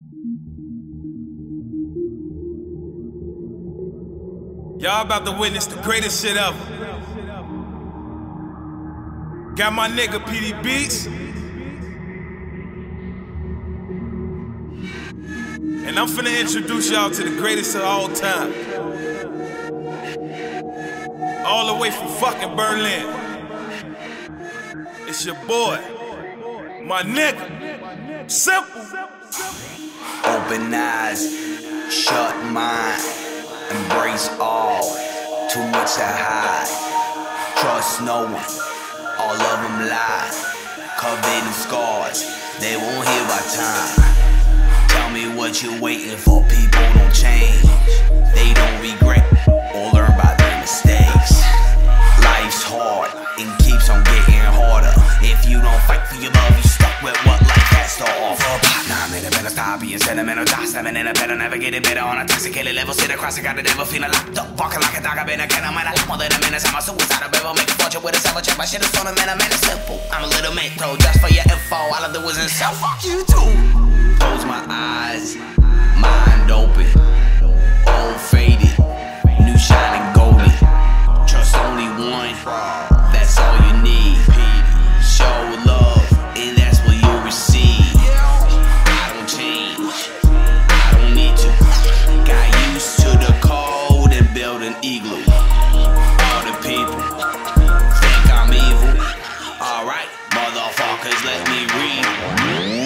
Y'all about to witness the greatest shit ever. Got my nigga PD Beats. And I'm finna introduce y'all to the greatest of all time. All the way from fucking Berlin. It's your boy, my nigga, Simple. Open eyes, shut mind, embrace all, too much to hide. Trust no one, all of them lie. Covered in scars, they won't heal by time. Tell me what you're waiting for, people don't change. They don't regret or learn by their mistakes. Life's hard and keeps on getting harder. If you don't fight for your love, you stuck with what life has to offer. Nah, man, I better stop being sentimental. Die stepping in a better, never get it better. On a toxicated level, sit across, I got the devil feeling locked up. Walking like a dog, I've been a kid, I'm in a lot more than a minute. I'm a suicide, I'm able to make a fortune with a silver check. My shit is on a man, it's simple. I'm a little mental, just for your info. All I do is insult, fuck you too. Close my eyes, mind open, old faded, new shining golden. Trust only one, that's all you need. Show love, and that's what you'll receive. I don't change, I don't need to. Got used to the cold and built an igloo. All the people think I'm evil. Alright, motherfuckers, let me read.